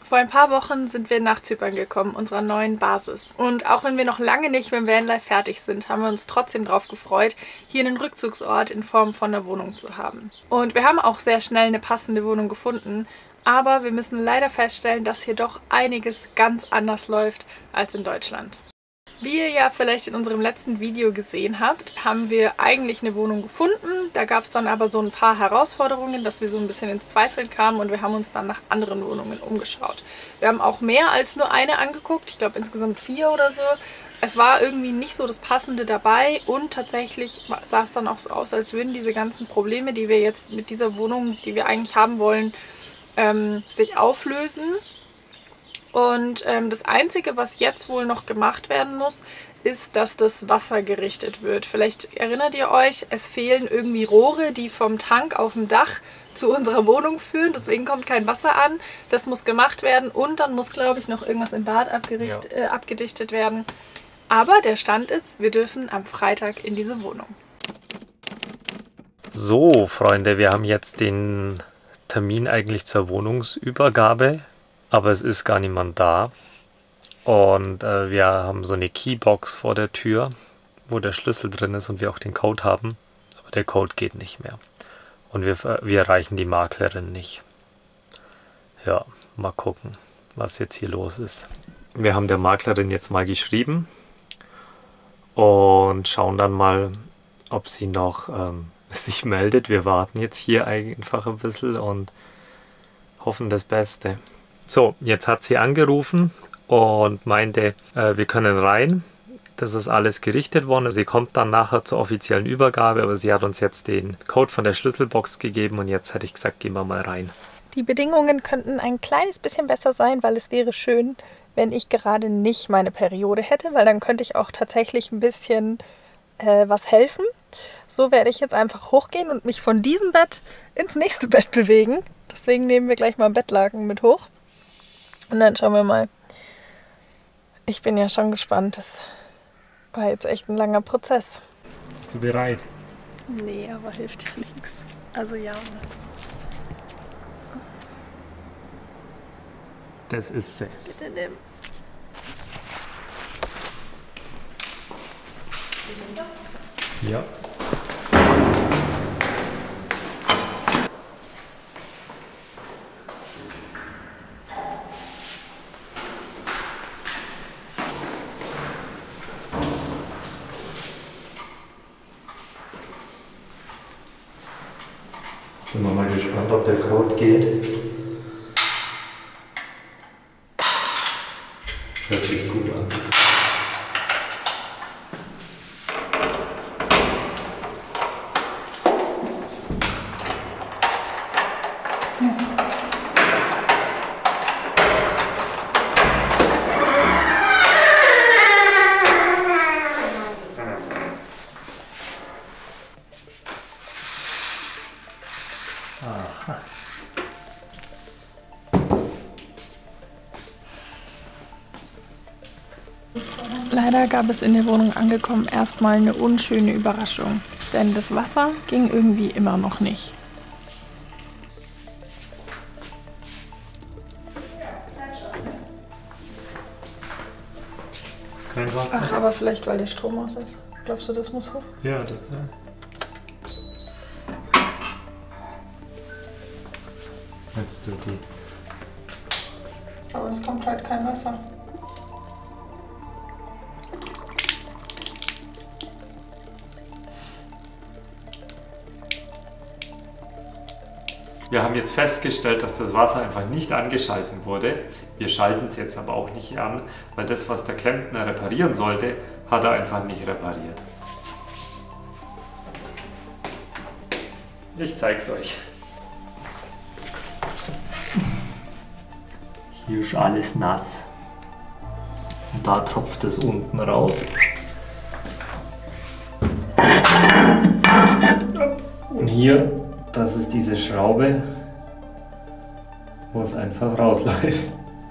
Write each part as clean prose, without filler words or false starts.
Vor ein paar Wochen sind wir nach Zypern gekommen, unserer neuen Basis. Und auch wenn wir noch lange nicht mit dem Vanlife fertig sind, haben wir uns trotzdem darauf gefreut, hier einen Rückzugsort in Form von einer Wohnung zu haben. Und wir haben auch sehr schnell eine passende Wohnung gefunden, aber wir müssen leider feststellen, dass hier doch einiges ganz anders läuft als in Deutschland. Wie ihr ja vielleicht in unserem letzten Video gesehen habt, haben wir eigentlich eine Wohnung gefunden. Da gab es dann aber so ein paar Herausforderungen, dass wir so ein bisschen ins Zweifeln kamen und wir haben uns dann nach anderen Wohnungen umgeschaut. Wir haben auch mehr als nur eine angeguckt, ich glaube insgesamt 4 oder so. Es war irgendwie nicht so das Passende dabei und tatsächlich sah es dann auch so aus, als würden diese ganzen Probleme, die wir jetzt mit dieser Wohnung, die wir eigentlich haben wollen, sich auflösen. Und das Einzige, was jetzt wohl noch gemacht werden muss, ist, dass das Wasser gerichtet wird. Vielleicht erinnert ihr euch, es fehlen irgendwie Rohre, die vom Tank auf dem Dach zu unserer Wohnung führen. Deswegen kommt kein Wasser an. Das muss gemacht werden und dann muss, glaube ich, noch irgendwas im Bad abgedichtet werden. Aber der Stand ist, wir dürfen am Freitag in diese Wohnung. So, Freunde, wir haben jetzt den Termin eigentlich zur Wohnungsübergabe. Aber es ist gar niemand da und wir haben so eine Keybox vor der Tür, wo der Schlüssel drin ist und wir auch den Code haben, aber der Code geht nicht mehr und wir erreichen die Maklerin nicht. Ja, mal gucken, was jetzt hier los ist. Wir haben der Maklerin jetzt mal geschrieben und schauen dann mal, ob sie noch sich meldet. Wir warten jetzt hier einfach ein bisschen und hoffen das Beste. So, jetzt hat sie angerufen und meinte, wir können rein. Das ist alles gerichtet worden. Sie kommt dann nachher zur offiziellen Übergabe, aber sie hat uns jetzt den Code von der Schlüsselbox gegeben und jetzt hätte ich gesagt, gehen wir mal rein. Die Bedingungen könnten ein kleines bisschen besser sein, weil es wäre schön, wenn ich gerade nicht meine Periode hätte, weil dann könnte ich auch tatsächlich ein bisschen was helfen. So werde ich jetzt einfach hochgehen und mich von diesem Bett ins nächste Bett bewegen. Deswegen nehmen wir gleich mal Bettlaken mit hoch. Und dann schauen wir mal. Ich bin ja schon gespannt. Das war jetzt echt ein langer Prozess. Bist du bereit? Nee, aber hilft ja nichts. Also ja. Das ist sie. Bitte nimm. Ja. Sind wir mal gespannt, ob der Code geht. Hört sich gut an. Leider gab es in der Wohnung angekommen erstmal eine unschöne Überraschung, denn das Wasser ging irgendwie immer noch nicht. Kein Wasser? Ach, aber vielleicht weil der Strom aus ist. Glaubst du, das muss hoch? Ja, das jetzt tut die. Aber es kommt halt kein Wasser. Wir haben jetzt festgestellt, dass das Wasser einfach nicht angeschalten wurde. Wir schalten es jetzt aber auch nicht an, weil das, was der Klempner reparieren sollte, hat er einfach nicht repariert. Ich zeig's euch. Hier ist alles nass. Und da tropft es unten raus. Und hier, das ist diese Schraube, wo es einfach rausläuft.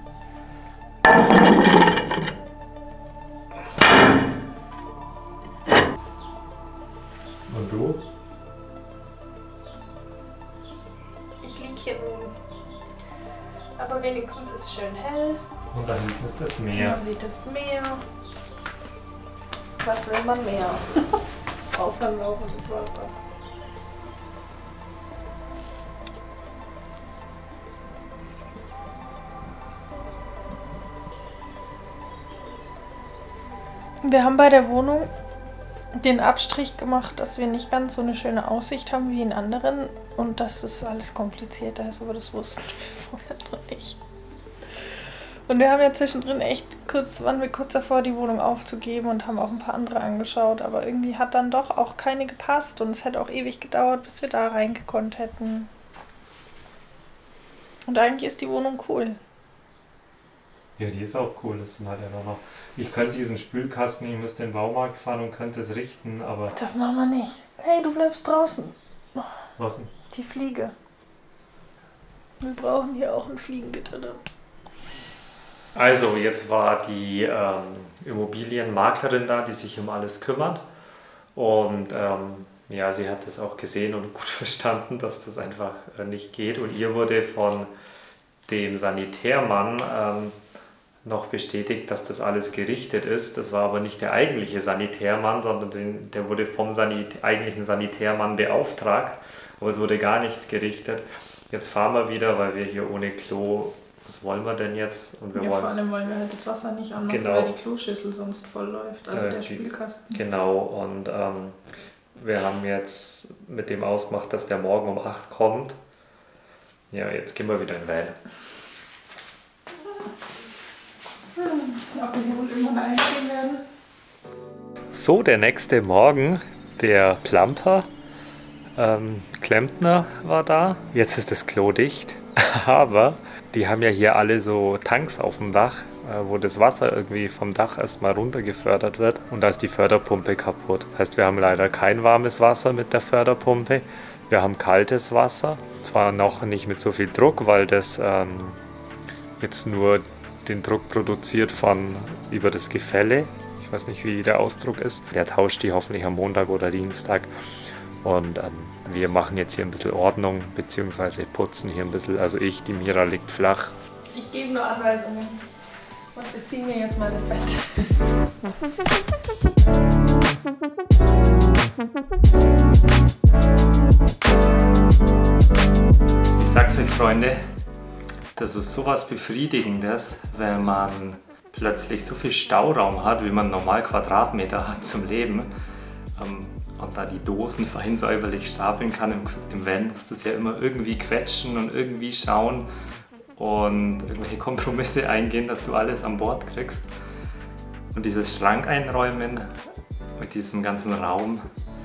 Und du? Ich liege hier nun. Aber wenigstens ist ist schön hell. Und da hinten ist das Man Meer. sieht das Meer. Was will man mehr? Außer laufendes Wasser. Wir haben bei der Wohnung den Abstrich gemacht, dass wir nicht ganz so eine schöne Aussicht haben wie in anderen und dass das alles komplizierter ist, aber das wussten wir vorher noch nicht. Und wir haben ja zwischendrin waren wir kurz davor, die Wohnung aufzugeben und haben auch ein paar andere angeschaut, aber irgendwie hat dann doch auch keine gepasst und es hätte auch ewig gedauert, bis wir da reingekonnt hätten. Und eigentlich ist die Wohnung cool. Ja, die ist auch cool. Das sind halt einfach noch. Ich könnte diesen Spülkasten, ich müsste in den Baumarkt fahren und könnte es richten, aber. Das machen wir nicht. Hey, du bleibst draußen. Was denn? Die Fliege. Wir brauchen hier auch ein Fliegengitter da. Also, jetzt war die Immobilienmaklerin da, die sich um alles kümmert. Und ja, sie hat das auch gesehen und gut verstanden, dass das einfach nicht geht. Und ihr wurde von dem Sanitärmann noch bestätigt, dass das alles gerichtet ist. Das war aber nicht der eigentliche Sanitärmann, sondern der wurde vom eigentlichen Sanitärmann beauftragt. Aber es wurde gar nichts gerichtet. Jetzt fahren wir wieder, weil wir hier ohne Klo, was wollen wir denn jetzt? Und wir Ja, wollen, vor allem wollen wir halt das Wasser nicht anmachen, Genau. weil die Kloschüssel sonst voll läuft, also der Spülkasten. Genau, und wir haben jetzt mit dem ausgemacht, dass der morgen um 8 kommt. Ja, jetzt gehen wir wieder in den Van. Ob wir hier wohl irgendwann einziehen werden? So, der nächste Morgen, der Plumper, Klempner war da. Jetzt ist das Klo dicht, aber die haben ja hier alle so Tanks auf dem Dach, wo das Wasser irgendwie vom Dach erstmal runter gefördert wird und da ist die Förderpumpe kaputt. Das heißt, wir haben leider kein warmes Wasser mit der Förderpumpe. Wir haben kaltes Wasser, zwar noch nicht mit so viel Druck, weil das jetzt nur den Druck produziert über das Gefälle. Ich weiß nicht, wie der Ausdruck ist. Der tauscht die hoffentlich am Montag oder Dienstag. Und wir machen jetzt hier ein bisschen Ordnung, beziehungsweise putzen hier ein bisschen. Also die Mira liegt flach. Ich gebe nur Anweisungen. Und wir ziehen mir jetzt mal das Bett. Ich sag's euch, Freunde, das ist sowas Befriedigendes, wenn man plötzlich so viel Stauraum hat, wie man normal Quadratmeter hat zum Leben. Und da die Dosen fein säuberlich stapeln kann. Im Van musst du es ja immer irgendwie quetschen und irgendwie schauen und irgendwelche Kompromisse eingehen, dass du alles an Bord kriegst. Und dieses Schrank einräumen mit diesem ganzen Raum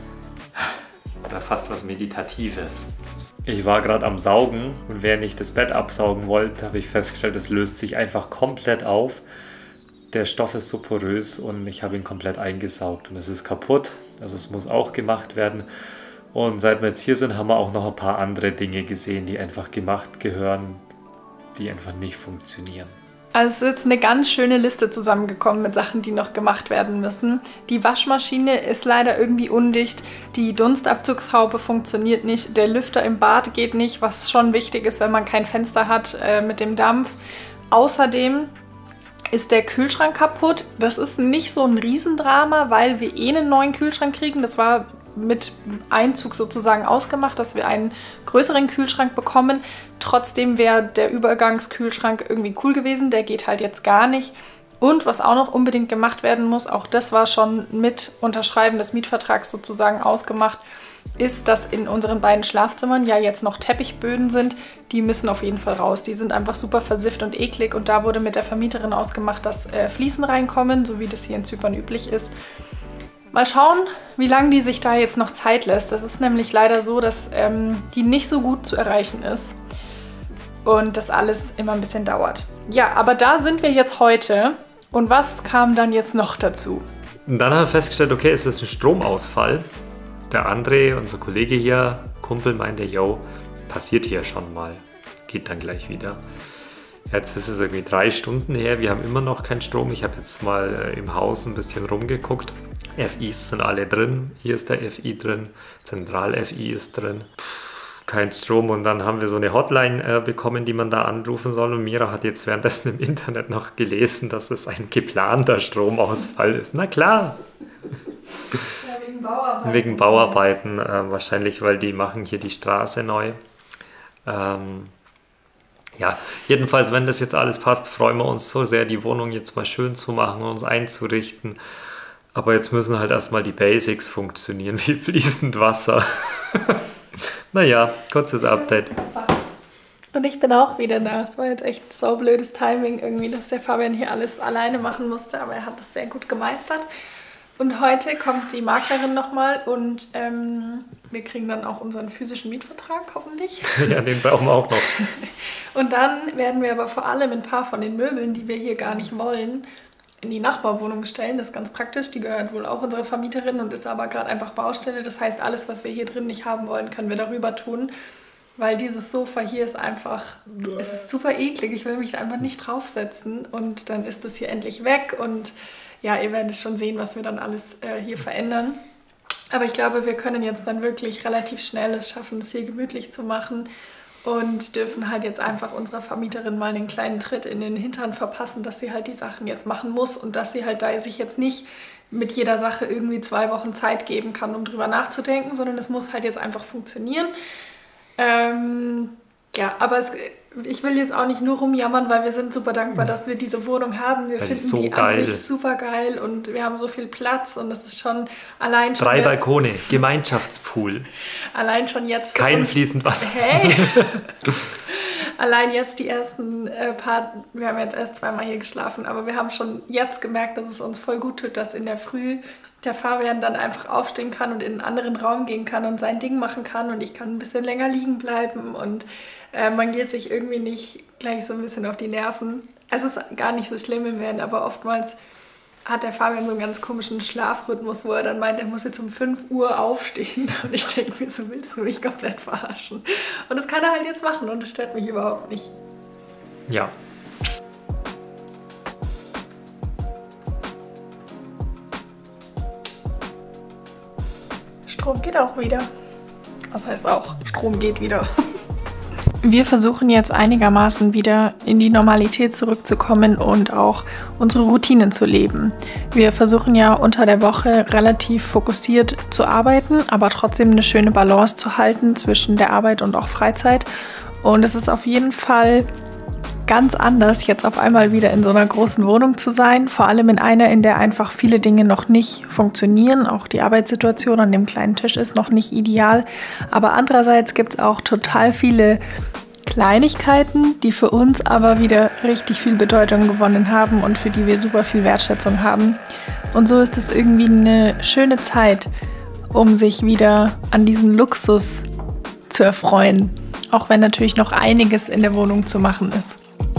oder fast was Meditatives. Ich war gerade am Saugen und während ich das Bett absaugen wollte, habe ich festgestellt, es löst sich einfach komplett auf. Der Stoff ist so porös und ich habe ihn komplett eingesaugt und es ist kaputt. Also es muss auch gemacht werden. Und seit wir jetzt hier sind, haben wir auch noch ein paar andere Dinge gesehen, die einfach gemacht gehören, die einfach nicht funktionieren. Also es ist jetzt eine ganz schöne Liste zusammengekommen mit Sachen, die noch gemacht werden müssen. Die Waschmaschine ist leider irgendwie undicht, die Dunstabzugshaube funktioniert nicht, der Lüfter im Bad geht nicht, was schon wichtig ist, wenn man kein Fenster hat mit dem Dampf. Außerdem ist der Kühlschrank kaputt. Das ist nicht so ein Riesendrama, weil wir einen neuen Kühlschrank kriegen. Das war mit Einzug sozusagen ausgemacht, dass wir einen größeren Kühlschrank bekommen. Trotzdem wäre der Übergangskühlschrank irgendwie cool gewesen. Der geht halt jetzt gar nicht. Und was auch noch unbedingt gemacht werden muss, auch das war schon mit Unterschreiben des Mietvertrags sozusagen ausgemacht, ist, dass in unseren beiden Schlafzimmern ja jetzt noch Teppichböden sind. Die müssen auf jeden Fall raus. Die sind einfach super versifft und eklig. Und da wurde mit der Vermieterin ausgemacht, dass Fliesen reinkommen, so wie das hier in Zypern üblich ist. Mal schauen, wie lange die sich da jetzt noch Zeit lässt. Das ist nämlich leider so, dass die nicht so gut zu erreichen ist. Und das alles immer ein bisschen dauert. Ja, aber da sind wir jetzt heute. Und was kam dann jetzt noch dazu? Und dann haben wir festgestellt, okay, es ist ein Stromausfall. Der André, unser Kollege hier, Kumpel, meinte, yo, passiert hier schon mal. Geht dann gleich wieder. Jetzt ist es irgendwie 3 Stunden her, wir haben immer noch keinen Strom. Ich habe jetzt mal im Haus ein bisschen rumgeguckt. FIs sind alle drin. Hier ist der FI drin. Zentral-FI ist drin. kein Strom. Und dann haben wir so eine Hotline bekommen, die man da anrufen soll. Und Mira hat jetzt währenddessen im Internet noch gelesen, dass es ein geplanter Stromausfall ist. Na klar. Ja, wegen Bauarbeiten. Wegen Bauarbeiten, wahrscheinlich, weil die machen hier die Straße neu. Ja, jedenfalls, wenn das jetzt alles passt, freuen wir uns so sehr, die Wohnung jetzt mal schön zu machen und uns einzurichten. Aber jetzt müssen halt erstmal die Basics funktionieren, wie fließend Wasser. Naja, kurzes Update. Und ich bin auch wieder da. Es war jetzt echt so blödes Timing irgendwie, dass der Fabian hier alles alleine machen musste, aber er hat es sehr gut gemeistert. Und heute kommt die Maklerin nochmal und wir kriegen dann auch unseren physischen Mietvertrag, hoffentlich. Ja, den brauchen wir auch noch. Und dann werden wir aber vor allem ein paar von den Möbeln, die wir hier gar nicht wollen, in die Nachbarwohnung stellen. Das ist ganz praktisch. Die gehört wohl auch unserer Vermieterin und ist aber gerade einfach Baustelle. Das heißt, alles, was wir hier drin nicht haben wollen, können wir darüber tun. Weil dieses Sofa hier ist einfach, es ist super eklig. Ich will mich da einfach nicht draufsetzen. Und dann ist das hier endlich weg. Und ja, ihr werdet schon sehen, was wir dann alles hier verändern. Aber ich glaube, wir können jetzt dann wirklich relativ schnell es schaffen, es hier gemütlich zu machen. Und dürfen halt jetzt einfach unserer Vermieterin mal einen kleinen Tritt in den Hintern verpassen, dass sie halt die Sachen jetzt machen muss und dass sie halt da sich jetzt nicht mit jeder Sache irgendwie 2 Wochen Zeit geben kann, um drüber nachzudenken, sondern es muss halt jetzt einfach funktionieren. Ja, aber ich will jetzt auch nicht nur rumjammern, weil wir sind super dankbar, dass wir diese Wohnung haben. Wir finden so die geil. an sich super geil und wir haben so viel Platz und es ist schon allein schon 3 jetzt, Balkone, Gemeinschaftspool. Allein schon jetzt. Kein fließend Wasser. Hey! Allein jetzt die ersten wir haben jetzt erst 2-mal hier geschlafen, aber wir haben schon jetzt gemerkt, dass es uns voll gut tut, dass in der Früh der Fabian dann einfach aufstehen kann und in einen anderen Raum gehen kann und sein Ding machen kann und ich kann ein bisschen länger liegen bleiben und man geht sich irgendwie nicht gleich so ein bisschen auf die Nerven. Es ist gar nicht so schlimm im Werden, aber oftmals hat der Fabian so einen ganz komischen Schlafrhythmus, wo er dann meint, er muss jetzt um 5 Uhr aufstehen. Und ich denke mir, so willst du mich komplett verarschen. Und das kann er halt jetzt machen und das stört mich überhaupt nicht. Ja. Strom geht auch wieder. Was heißt auch, Strom geht wieder. Wir versuchen jetzt einigermaßen wieder in die Normalität zurückzukommen und auch unsere Routinen zu leben. Wir versuchen ja unter der Woche relativ fokussiert zu arbeiten, aber trotzdem eine schöne Balance zu halten zwischen der Arbeit und auch Freizeit. Und es ist auf jeden Fall ganz anders, jetzt auf einmal wieder in so einer großen Wohnung zu sein. Vor allem in einer, in der einfach viele Dinge noch nicht funktionieren. Auch die Arbeitssituation an dem kleinen Tisch ist noch nicht ideal. Aber andererseits gibt es auch total viele Kleinigkeiten, die für uns aber wieder richtig viel Bedeutung gewonnen haben und für die wir super viel Wertschätzung haben. Und so ist es irgendwie eine schöne Zeit, um sich wieder an diesen Luxus zu erfreuen. Auch wenn natürlich noch einiges in der Wohnung zu machen ist.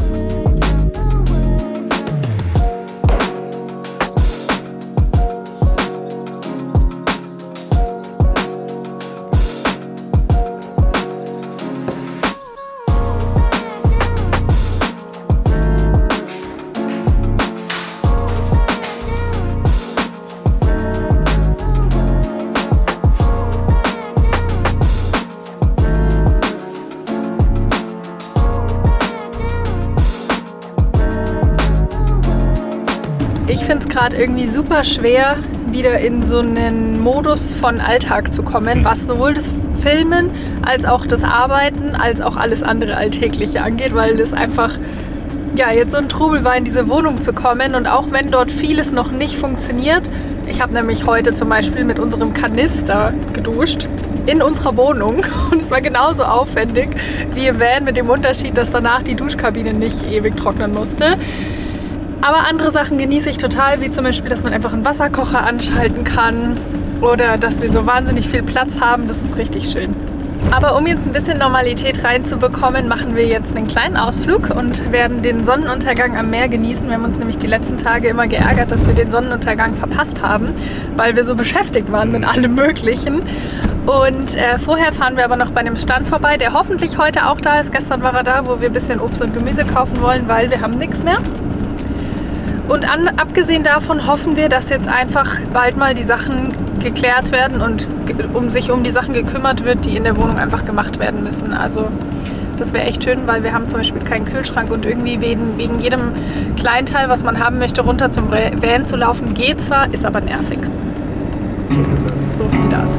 Ich finde es gerade irgendwie super schwer, wieder in so einen Modus von Alltag zu kommen, was sowohl das Filmen als auch das Arbeiten, als auch alles andere Alltägliche angeht, weil es einfach ja, jetzt so ein Trubel war, in diese Wohnung zu kommen. Und auch wenn dort vieles noch nicht funktioniert, ich habe nämlich heute zum Beispiel mit unserem Kanister geduscht in unserer Wohnung und es war genauso aufwendig wie im Van, mit dem Unterschied, dass danach die Duschkabine nicht ewig trocknen musste. Aber andere Sachen genieße ich total, wie zum Beispiel, dass man einfach einen Wasserkocher anschalten kann oder dass wir so wahnsinnig viel Platz haben. Das ist richtig schön. Aber um jetzt ein bisschen Normalität reinzubekommen, machen wir jetzt einen kleinen Ausflug und werden den Sonnenuntergang am Meer genießen. Wir haben uns nämlich die letzten Tage immer geärgert, dass wir den Sonnenuntergang verpasst haben, weil wir so beschäftigt waren mit allem Möglichen. Und vorher fahren wir aber noch bei einem Stand vorbei, der hoffentlich heute auch da ist. Gestern war er da, wo wir ein bisschen Obst und Gemüse kaufen wollen, weil wir haben nichts mehr. Und abgesehen davon hoffen wir, dass jetzt einfach bald mal die Sachen geklärt werden und sich um die Sachen gekümmert wird, die in der Wohnung einfach gemacht werden müssen. Also das wäre echt schön, weil wir haben zum Beispiel keinen Kühlschrank und irgendwie wegen jedem Kleinteil, was man haben möchte, runter zum Van zu laufen, geht zwar, ist aber nervig. So ist es. So viel dazu.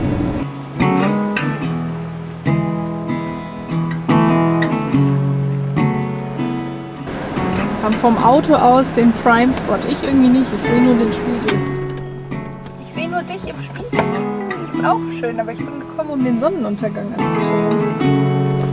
Wir haben vom Auto aus den Prime Spot. Ich irgendwie nicht, ich sehe nur den Spiegel. Ich sehe nur dich im Spiegel. Das ist auch schön, aber ich bin gekommen, um den Sonnenuntergang anzuschauen.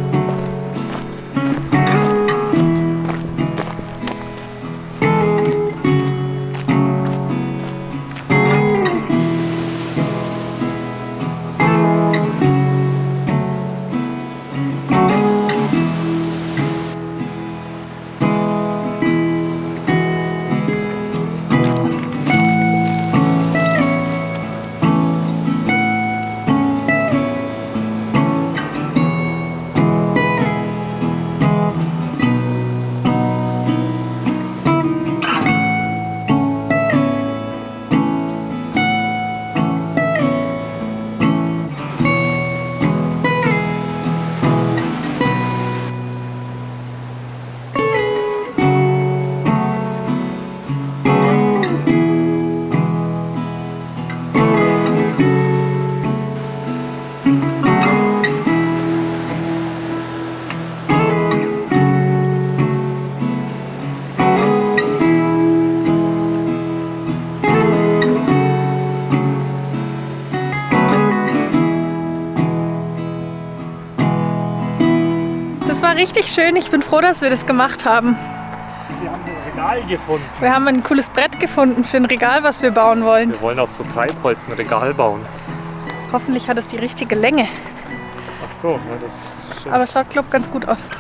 Das war richtig schön. Ich bin froh, dass wir das gemacht haben. Wir haben ein Regal gefunden. Wir haben ein cooles Brett gefunden für ein Regal, was wir bauen wollen. Wir wollen aus so Treibholz ein Regal bauen. Hoffentlich hat es die richtige Länge. Ach so, ja, das stimmt. Aber es schaut, glaube ich, ganz gut aus.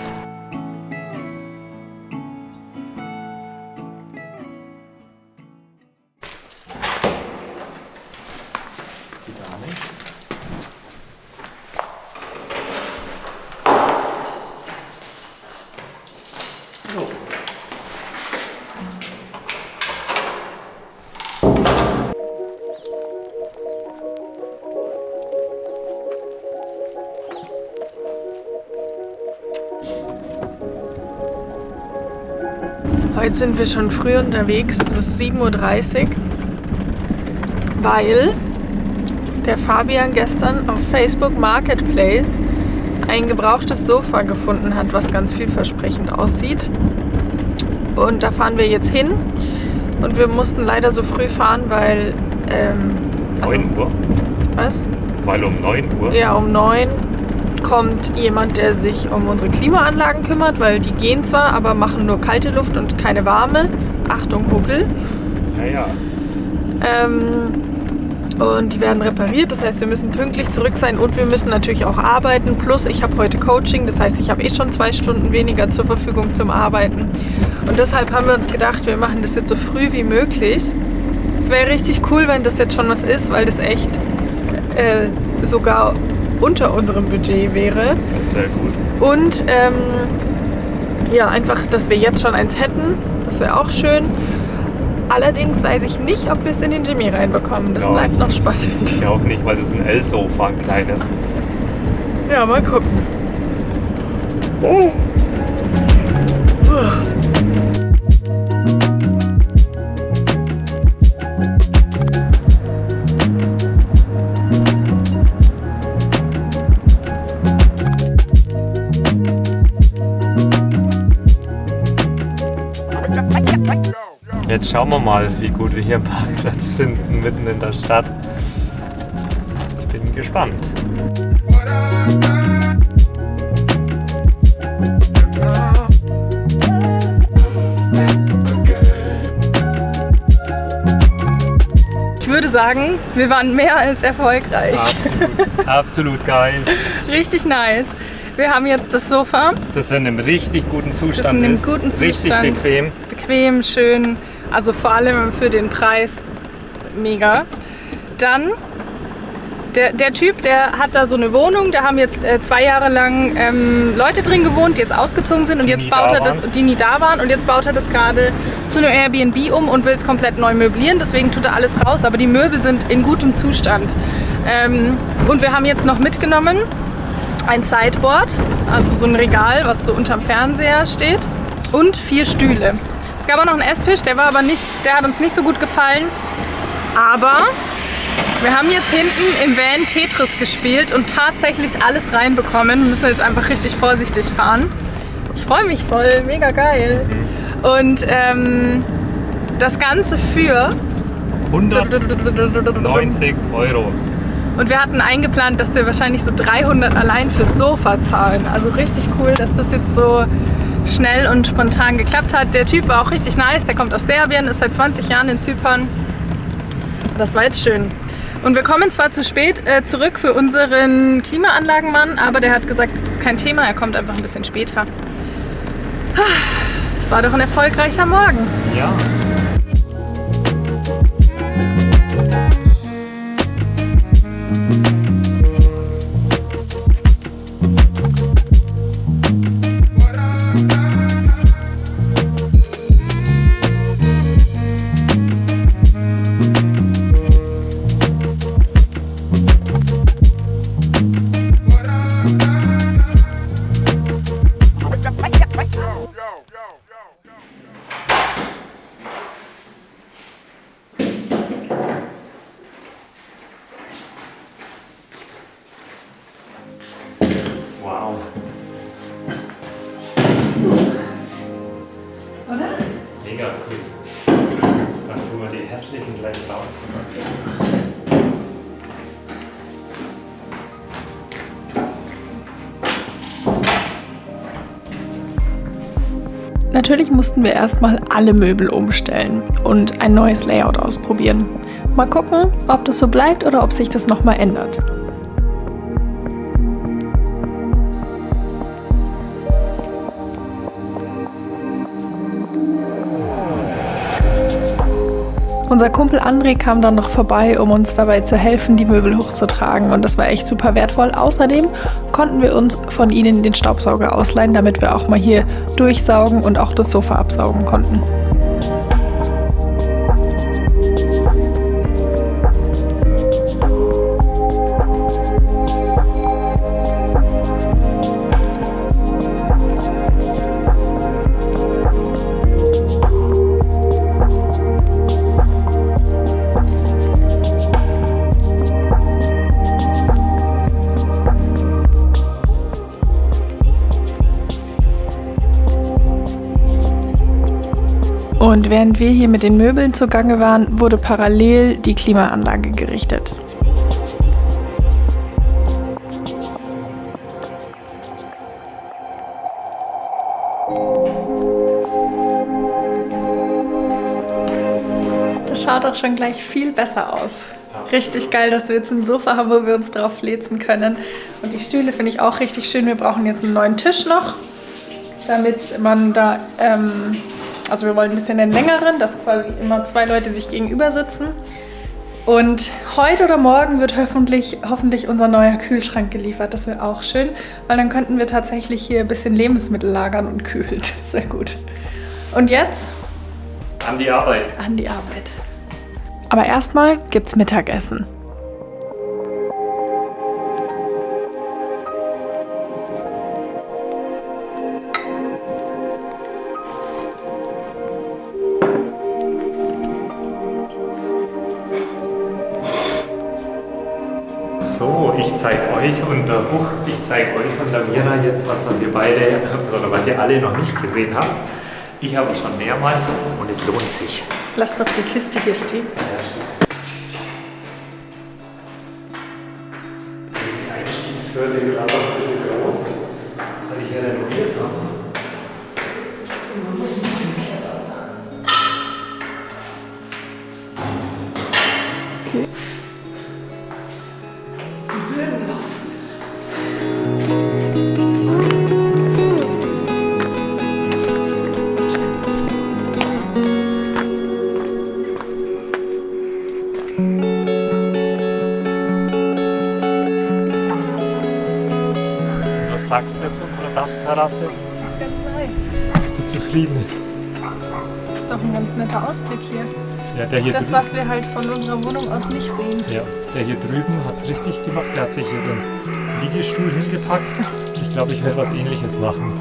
Heute sind wir schon früh unterwegs, es ist 7:30 Uhr, weil der Fabian gestern auf Facebook Marketplace ein gebrauchtes Sofa gefunden hat, was ganz vielversprechend aussieht. Und da fahren wir jetzt hin und wir mussten leider so früh fahren, weil... 9 Uhr? Was? Weil um 9 Uhr? Ja, um 9 kommt jemand, der sich um unsere Klimaanlagen kümmert, weil die gehen zwar, aber machen nur kalte Luft und keine warme. Achtung, Huckel. Ja. Und die werden repariert, das heißt, wir müssen pünktlich zurück sein und wir müssen natürlich auch arbeiten. Plus, ich habe heute Coaching, das heißt, ich habe eh schon 2 Stunden weniger zur Verfügung zum Arbeiten. Und deshalb haben wir uns gedacht, wir machen das jetzt so früh wie möglich. Es wäre richtig cool, wenn das jetzt schon was ist, weil das echt sogar unter unserem Budget wäre. Das wäre gut. Und ja, einfach, dass wir jetzt schon eins hätten, das wäre auch schön. Allerdings weiß ich nicht, ob wir es in den Jimmy reinbekommen. Das bleibt noch spannend. Ich auch nicht, weil das ein L-Sofa, ein kleines. Ja, mal gucken. Jetzt schauen wir mal, wie gut wir hier einen Parkplatz finden, mitten in der Stadt. Ich bin gespannt. Ich würde sagen, wir waren mehr als erfolgreich. Absolut geil. Richtig nice. Wir haben jetzt das Sofa. Das in einem richtig guten Zustand Das in einem ist. guten Zustand. Richtig bequem. Bequem, schön. Also vor allem für den Preis mega. Dann Der Typ, der hat da so eine Wohnung, da haben jetzt 2 Jahre lang Leute drin gewohnt, die jetzt ausgezogen sind und jetzt baut er das, die nie da waren, und jetzt baut er das gerade zu einem Airbnb um und will es komplett neu möblieren, deswegen tut er alles raus, aber die Möbel sind in gutem Zustand. Und wir haben jetzt noch mitgenommen ein Sideboard, also so ein Regal, was so unterm Fernseher steht, und 4 Stühle. Es gab auch noch einen Esstisch, der hat uns nicht so gut gefallen, aber wir haben jetzt hinten im Van Tetris gespielt und tatsächlich alles reinbekommen. Wir müssen jetzt einfach richtig vorsichtig fahren. Ich freue mich voll, mega geil. Und das Ganze für 190 €. Und wir hatten eingeplant, dass wir wahrscheinlich so 300 allein fürs Sofa zahlen. Also richtig cool, dass das jetzt so schnell und spontan geklappt hat. Der Typ war auch richtig nice, der kommt aus Serbien, ist seit 20 Jahren in Zypern. Das war jetzt schön. Und wir kommen zwar zu spät zurück für unseren Klimaanlagenmann, aber der hat gesagt, das ist kein Thema, er kommt einfach ein bisschen später. Das war doch ein erfolgreicher Morgen. Ja. Wow. Oder? Mega cool. Dann tun wir die hässlichen gleich raus. Natürlich mussten wir erstmal alle Möbel umstellen und ein neues Layout ausprobieren. Mal gucken, ob das so bleibt oder ob sich das nochmal ändert. Unser Kumpel André kam dann noch vorbei, um uns dabei zu helfen, die Möbel hochzutragen, und das war echt super wertvoll. Außerdem konnten wir uns von ihnen den Staubsauger ausleihen, damit wir auch mal hier durchsaugen und auch das Sofa absaugen konnten. Und während wir hier mit den Möbeln zugange waren, wurde parallel die Klimaanlage gerichtet. Das schaut auch schon gleich viel besser aus. Richtig geil, dass wir jetzt ein Sofa haben, wo wir uns drauf fläzen können. Und die Stühle finde ich auch richtig schön. Wir brauchen jetzt einen neuen Tisch noch, damit man da... Also wir wollen ein bisschen den längeren, dass quasi immer 2 Leute sich gegenüber sitzen. Und heute oder morgen wird hoffentlich unser neuer Kühlschrank geliefert. Das wäre auch schön, weil dann könnten wir tatsächlich hier ein bisschen Lebensmittel lagern und kühlen. Sehr gut. Und jetzt? An die Arbeit. An die Arbeit. Aber erstmal gibt's Mittagessen. So, ich zeige euch und der Mira jetzt was ihr beide oder was ihr alle noch nicht gesehen habt. Ich habe es schon mehrmals und es lohnt sich. Lass doch die Kiste hier stehen. Die Einstiegshürde ist aber ein bisschen groß, weil ich hier renoviert habe. Man muss ein bisschen klettern. Okay. sagst du jetzt unserer Dachterrasse? Das ist ganz nice. Bist du zufrieden? Das ist doch ein ganz netter Ausblick hier. Ja, der hier das, was wir halt von unserer Wohnung aus nicht sehen. Ja, der hier drüben hat es richtig gemacht. Der hat sich hier so einen Liegestuhl hingepackt. Ich glaube, ich werde was Ähnliches machen.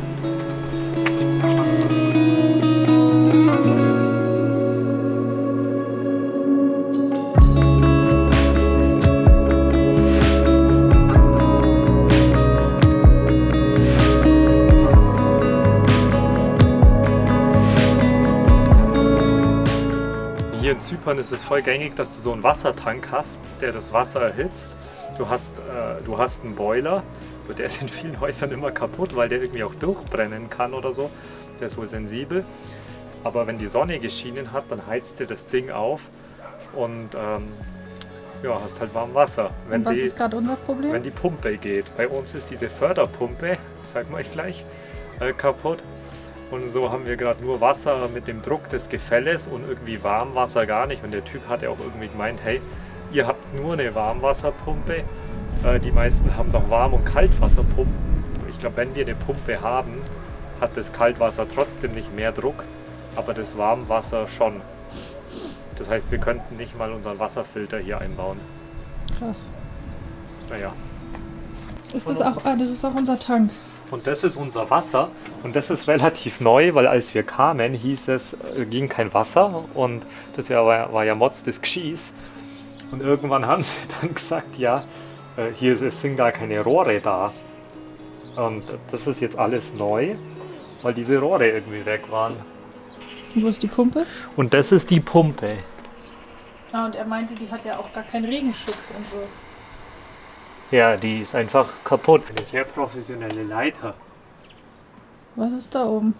Hier in Zypern ist es voll gängig, dass du so einen Wassertank hast, der das Wasser erhitzt. Du hast einen Boiler, der ist in vielen Häusern immer kaputt, weil der irgendwie auch durchbrennen kann oder so. Der ist wohl sensibel. Aber wenn die Sonne geschienen hat, dann heizt dir das Ding auf und ja, hast halt warm Wasser. Und was ist gerade unser Problem? Wenn die Pumpe geht. Bei uns ist diese Förderpumpe, das sagen wir euch gleich, kaputt. Und so haben wir gerade nur Wasser mit dem Druck des Gefälles und irgendwie Warmwasser gar nicht. Und der Typ hatte auch irgendwie gemeint, hey, ihr habt nur eine Warmwasserpumpe. Die meisten haben noch Warm- und Kaltwasserpumpen. Ich glaube, wenn wir eine Pumpe haben, hat das Kaltwasser trotzdem nicht mehr Druck, aber das Warmwasser schon. Das heißt, wir könnten nicht mal unseren Wasserfilter hier einbauen. Krass. Naja. Ist das auch, das ist auch unser Tank. Und das ist unser Wasser und das ist relativ neu, weil als wir kamen, hieß es, ging kein Wasser und das war ja Mods des Gschis. Und irgendwann haben sie dann gesagt, ja, hier sind gar keine Rohre da. Und das ist jetzt alles neu, weil diese Rohre irgendwie weg waren. Und wo ist die Pumpe? Und das ist die Pumpe. Ah, und er meinte, die hat ja auch gar keinen Regenschutz und so. Ja, die ist einfach kaputt. Eine sehr professionelle Leiter. Was ist da oben?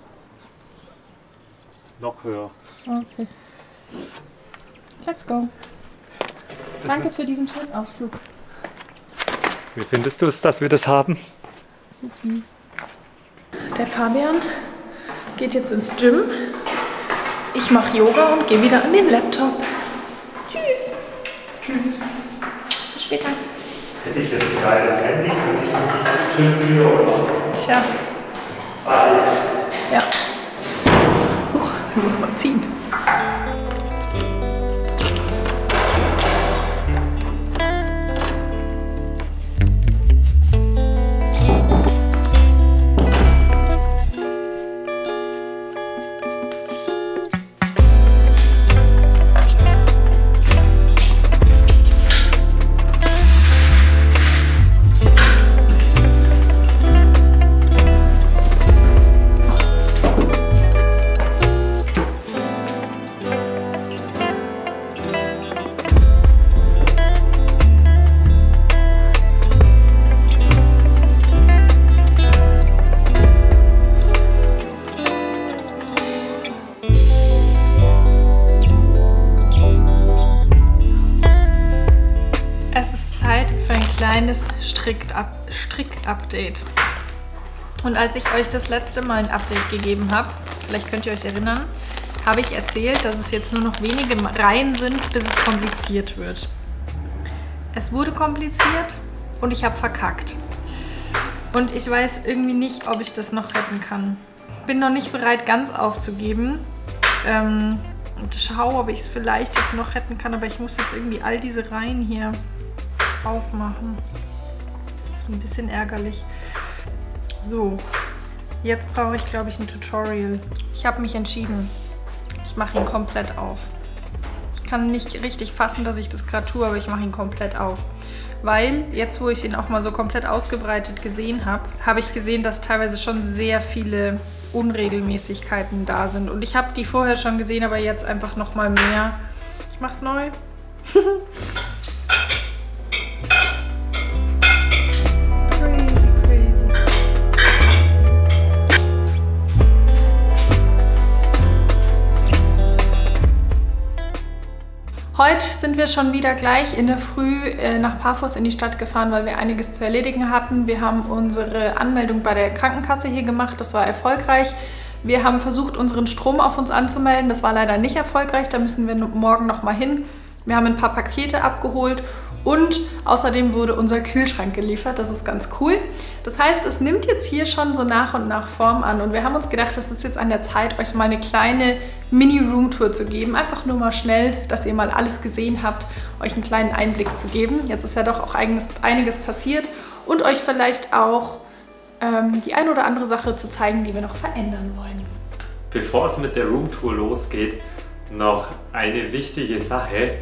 Noch höher. Okay. Let's go. Danke für diesen schönen Ausflug. Wie findest du es, dass wir das haben? Supi. Der Fabian geht jetzt ins Gym. Ich mache Yoga und gehe wieder an den Laptop. Tschüss. Tschüss. Bis später. Hätte ich jetzt ein geiles Handy, könnte ich dann schön Video machen. Tja. Ja. Muss man ziehen. Kleines Strick-Update. Und als ich euch das letzte Mal ein Update gegeben habe, vielleicht könnt ihr euch erinnern, habe ich erzählt, dass es jetzt nur noch wenige Reihen sind, bis es kompliziert wird. Es wurde kompliziert und ich habe verkackt. Und ich weiß irgendwie nicht, ob ich das noch retten kann. Bin noch nicht bereit, ganz aufzugeben. Und schaue, ob ich es vielleicht jetzt noch retten kann, aber ich muss jetzt irgendwie all diese Reihen hier aufmachen. Das ist ein bisschen ärgerlich. So, jetzt brauche ich, glaube ich, ein Tutorial. Ich habe mich entschieden. Ich mache ihn komplett auf. Ich kann nicht richtig fassen, dass ich das gerade tue, aber ich mache ihn komplett auf. Weil, jetzt wo ich ihn auch mal so komplett ausgebreitet gesehen habe, habe ich gesehen, dass teilweise schon sehr viele Unregelmäßigkeiten da sind. Und ich habe die vorher schon gesehen, aber jetzt einfach noch mal mehr. Ich mache es neu. Heute sind wir schon wieder gleich in der Früh nach Paphos in die Stadt gefahren, weil wir einiges zu erledigen hatten. Wir haben unsere Anmeldung bei der Krankenkasse hier gemacht, das war erfolgreich. Wir haben versucht, unseren Strom auf uns anzumelden, das war leider nicht erfolgreich, da müssen wir morgen noch mal hin. Wir haben ein paar Pakete abgeholt Und außerdem wurde unser Kühlschrank geliefert, das ist ganz cool. Das heißt, es nimmt jetzt hier schon so nach und nach Form an und wir haben uns gedacht, es ist jetzt an der Zeit, euch mal eine kleine Mini-Room-Tour zu geben. Einfach nur mal schnell, dass ihr mal alles gesehen habt, euch einen kleinen Einblick zu geben. Jetzt ist ja doch auch einiges passiert und euch vielleicht auch die ein oder andere Sache zu zeigen, die wir noch verändern wollen. Bevor es mit der Roomtour losgeht, noch eine wichtige Sache.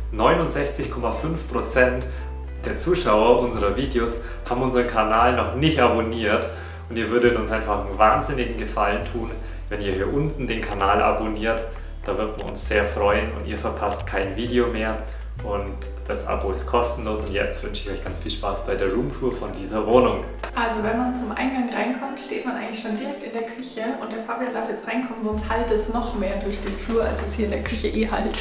69,5% der Zuschauer unserer Videos haben unseren Kanal noch nicht abonniert und ihr würdet uns einfach einen wahnsinnigen Gefallen tun, wenn ihr hier unten den Kanal abonniert. Da würden wir uns sehr freuen und ihr verpasst kein Video mehr und das Abo ist kostenlos und jetzt wünsche ich euch ganz viel Spaß bei der Roomtour von dieser Wohnung. Also wenn man zum Eingang reinkommt, steht man eigentlich schon direkt in der Küche und der Fabian darf jetzt reinkommen, sonst hallt es noch mehr durch den Flur, als es hier in der Küche hallt.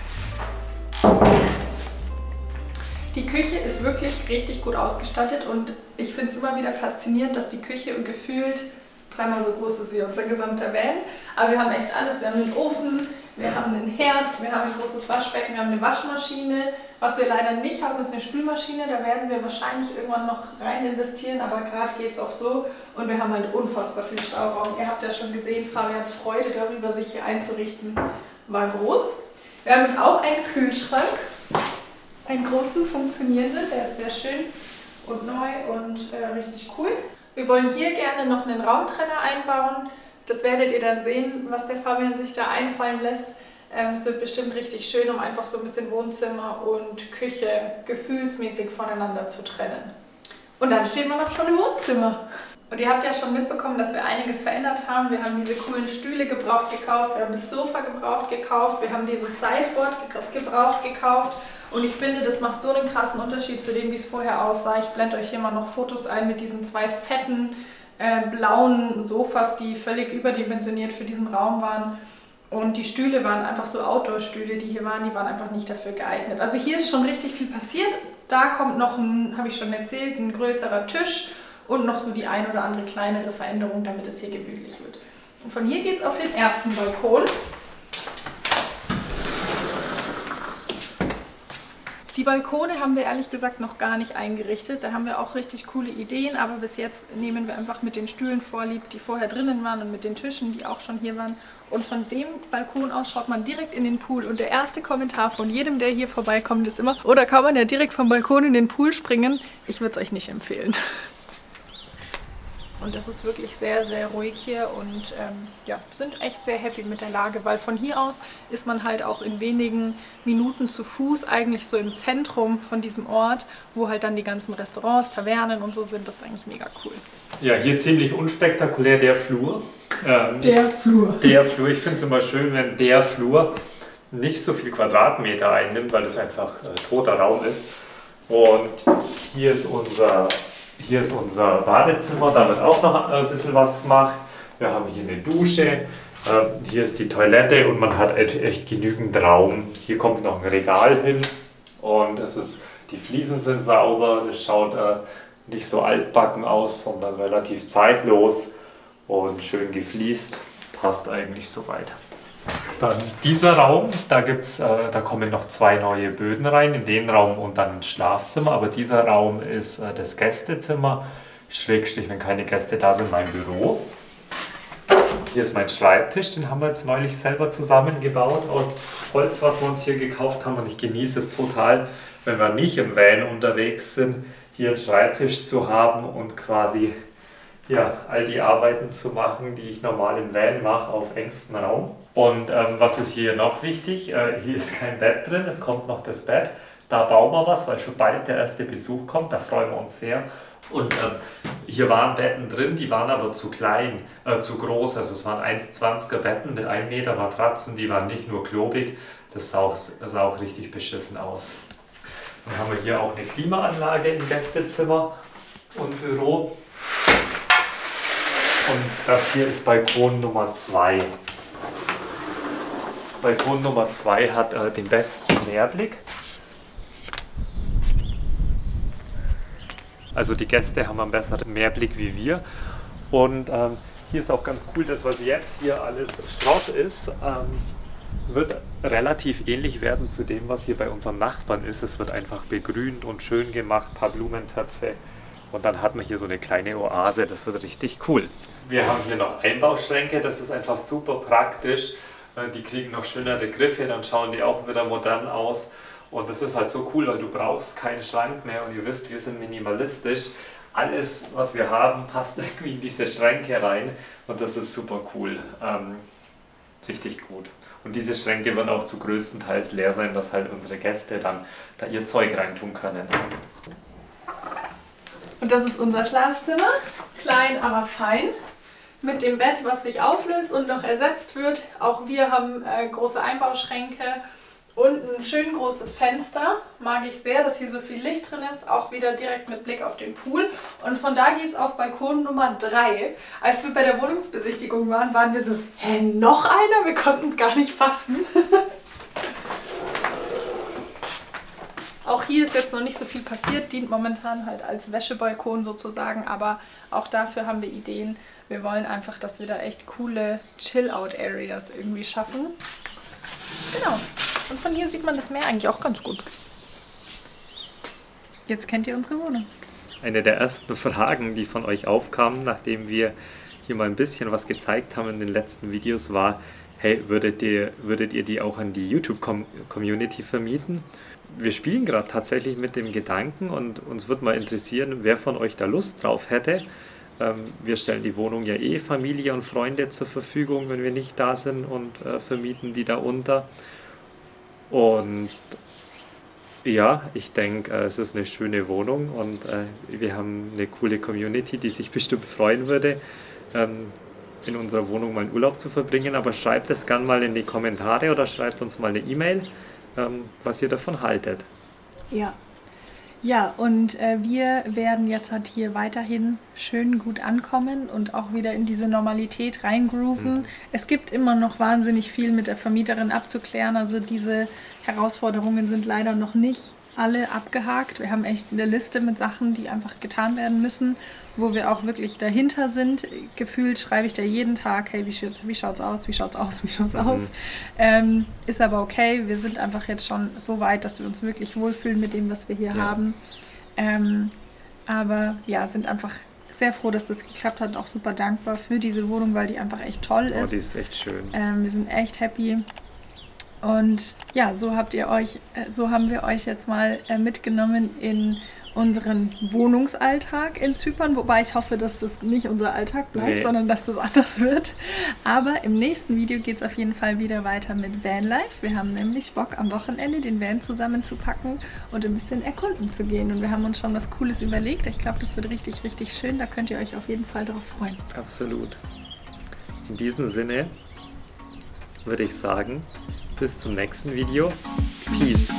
Die Küche ist wirklich richtig gut ausgestattet und ich finde es immer wieder faszinierend, dass die Küche gefühlt dreimal so groß ist wie unser gesamter Van. Aber wir haben echt alles. Wir haben einen Ofen, wir haben einen Herd, wir haben ein großes Waschbecken, wir haben eine Waschmaschine. Was wir leider nicht haben, ist eine Spülmaschine. Da werden wir wahrscheinlich irgendwann noch rein investieren, aber gerade geht es auch so. Und wir haben halt unfassbar viel Stauraum. Ihr habt ja schon gesehen, Fabians Freude darüber, sich hier einzurichten, war groß. Wir haben jetzt auch einen Kühlschrank, einen großen, funktionierenden, der ist sehr schön und neu und richtig cool. Wir wollen hier gerne noch einen Raumtrenner einbauen. Das werdet ihr dann sehen, was der Fabian sich da einfallen lässt. Es wird bestimmt richtig schön, um einfach so ein bisschen Wohnzimmer und Küche gefühlsmäßig voneinander zu trennen. Und dann steht man auch schon im Wohnzimmer. Und ihr habt ja schon mitbekommen, dass wir einiges verändert haben. Wir haben diese coolen Stühle gebraucht gekauft, wir haben das Sofa gebraucht gekauft, wir haben dieses Sideboard gebraucht gekauft. Und ich finde, das macht so einen krassen Unterschied zu dem, wie es vorher aussah. Ich blende euch hier mal noch Fotos ein mit diesen zwei fetten blauen Sofas, die völlig überdimensioniert für diesen Raum waren. Und die Stühle waren einfach so Outdoor-Stühle, die hier waren, die waren einfach nicht dafür geeignet. Also hier ist schon richtig viel passiert. Da kommt noch ein, habe ich schon erzählt, ein größerer Tisch und noch so die ein oder andere kleinere Veränderung, damit es hier gemütlich wird. Und von hier geht es auf den ersten Balkon. Die Balkone haben wir ehrlich gesagt noch gar nicht eingerichtet. Da haben wir auch richtig coole Ideen, aber bis jetzt nehmen wir einfach mit den Stühlen vorlieb, die vorher drinnen waren und mit den Tischen, die auch schon hier waren. Und von dem Balkon aus schaut man direkt in den Pool. Und der erste Kommentar von jedem, der hier vorbeikommt, ist immer: oder kann man ja direkt vom Balkon in den Pool springen? Ich würde es euch nicht empfehlen. Und das ist wirklich sehr, sehr ruhig hier und ja, sind echt sehr happy mit der Lage, weil von hier aus ist man halt auch in wenigen Minuten zu Fuß eigentlich so im Zentrum von diesem Ort, wo halt dann die ganzen Restaurants, Tavernen und so sind. Das ist eigentlich mega cool. Ja, hier ziemlich unspektakulär der Flur. Der Flur. Ich finde es immer schön, wenn der Flur nicht so viel Quadratmeter einnimmt, weil das einfach toter Raum ist. Und hier ist unser Badezimmer, da wird auch noch ein bisschen was gemacht. Wir haben hier eine Dusche, hier ist die Toilette und man hat echt genügend Raum. Hier kommt noch ein Regal hin und die Fliesen sind sauber, das schaut nicht so altbacken aus, sondern relativ zeitlos und schön gefliest. Passt eigentlich soweit. Dann dieser Raum, da kommen noch 2 neue Böden rein, in den Raum und dann ins Schlafzimmer. Aber dieser Raum ist das Gästezimmer, Schrägstrich, wenn keine Gäste da sind, mein Büro. Hier ist mein Schreibtisch, den haben wir jetzt neulich selber zusammengebaut aus Holz, was wir uns hier gekauft haben. Und ich genieße es total, wenn wir nicht im Van unterwegs sind, hier einen Schreibtisch zu haben und quasi ja, all die Arbeiten zu machen, die ich normal im Van mache, auf engstem Raum. Und was ist hier noch wichtig? Hier ist kein Bett drin, es kommt noch das Bett. Da bauen wir was, weil schon bald der erste Besuch kommt, da freuen wir uns sehr. Und hier waren Betten drin, die waren aber zu klein, zu groß. Also es waren 1,20er Betten mit 1 Meter Matratzen, die waren nicht nur klobig, das sah auch richtig beschissen aus. Dann haben wir hier auch eine Klimaanlage im Gästezimmer und Büro. Und das hier ist Balkon Nummer 2. Balkon Nummer 2 hat den besten Meerblick. Also die Gäste haben einen besseren Meerblick wie wir. Und hier ist auch ganz cool, dass was jetzt hier alles Schrott ist, wird relativ ähnlich werden zu dem, was hier bei unseren Nachbarn ist. Es wird einfach begrünt und schön gemacht, ein paar Blumentöpfe und dann hat man hier so eine kleine Oase. Das wird richtig cool. Wir haben hier noch Einbauschränke, das ist einfach super praktisch. Die kriegen noch schönere Griffe, dann schauen die auch wieder modern aus. Und das ist halt so cool, weil du brauchst keinen Schrank mehr und ihr wisst, wir sind minimalistisch. Alles, was wir haben, passt irgendwie in diese Schränke rein und das ist super cool. Richtig gut. Und diese Schränke werden auch zu größtenteils leer sein, dass halt unsere Gäste dann da ihr Zeug reintun können. Und das ist unser Schlafzimmer, klein, aber fein. Mit dem Bett, was sich auflöst und noch ersetzt wird. Auch wir haben große Einbauschränke und ein schön großes Fenster. Mag ich sehr, dass hier so viel Licht drin ist. Auch wieder direkt mit Blick auf den Pool. Und von da geht es auf Balkon Nummer 3. Als wir bei der Wohnungsbesichtigung waren, waren wir so, hä, noch einer? Wir konnten es gar nicht fassen. Auch hier ist jetzt noch nicht so viel passiert, dient momentan halt als Wäschebalkon sozusagen, aber auch dafür haben wir Ideen. Wir wollen einfach, dass wir da echt coole Chill-Out-Areas irgendwie schaffen. Genau. Und von hier sieht man das Meer eigentlich auch ganz gut. Jetzt kennt ihr unsere Wohnung. Eine der ersten Fragen, die von euch aufkamen, nachdem wir hier mal ein bisschen was gezeigt haben in den letzten Videos, war, hey, würdet ihr die auch an die YouTube-Community vermieten? Wir spielen gerade tatsächlich mit dem Gedanken und uns würde mal interessieren, wer von euch da Lust drauf hätte. Wir stellen die Wohnung ja eh Familie und Freunde zur Verfügung, wenn wir nicht da sind und vermieten die da unter. Und ja, ich denke, es ist eine schöne Wohnung und wir haben eine coole Community, die sich bestimmt freuen würde, in unserer Wohnung mal einen Urlaub zu verbringen. Aber schreibt es gerne mal in die Kommentare oder schreibt uns mal eine E-Mail, was ihr davon haltet. Ja. Ja, und wir werden jetzt halt hier weiterhin schön gut ankommen und auch wieder in diese Normalität reingrooven. Es gibt immer noch wahnsinnig viel mit der Vermieterin abzuklären, also diese Herausforderungen sind leider noch nicht alle abgehakt. Wir haben echt eine Liste mit Sachen, die einfach getan werden müssen, wo wir auch wirklich dahinter sind. Gefühlt schreibe ich da jeden Tag, hey, wie schaut's aus, wie schaut's aus, wie schaut's aus. Ist aber okay, wir sind einfach jetzt schon so weit, dass wir uns wirklich wohlfühlen mit dem, was wir hier haben. Aber ja, sind einfach sehr froh, dass das geklappt hat, auch super dankbar für diese Wohnung, weil die einfach echt toll ist. Oh, die ist echt schön. Wir sind echt happy. Und ja, so haben wir euch jetzt mal mitgenommen in unseren Wohnungsalltag in Zypern, wobei ich hoffe, dass das nicht unser Alltag bleibt, sondern dass das anders wird. Aber im nächsten Video geht es auf jeden Fall wieder weiter mit Vanlife. Wir haben nämlich Bock, am Wochenende den Van zusammenzupacken und ein bisschen erkunden zu gehen. Und wir haben uns schon was Cooles überlegt. Ich glaube, das wird richtig, richtig schön. Da könnt ihr euch auf jeden Fall drauf freuen. Absolut. In diesem Sinne würde ich sagen, bis zum nächsten Video. Peace.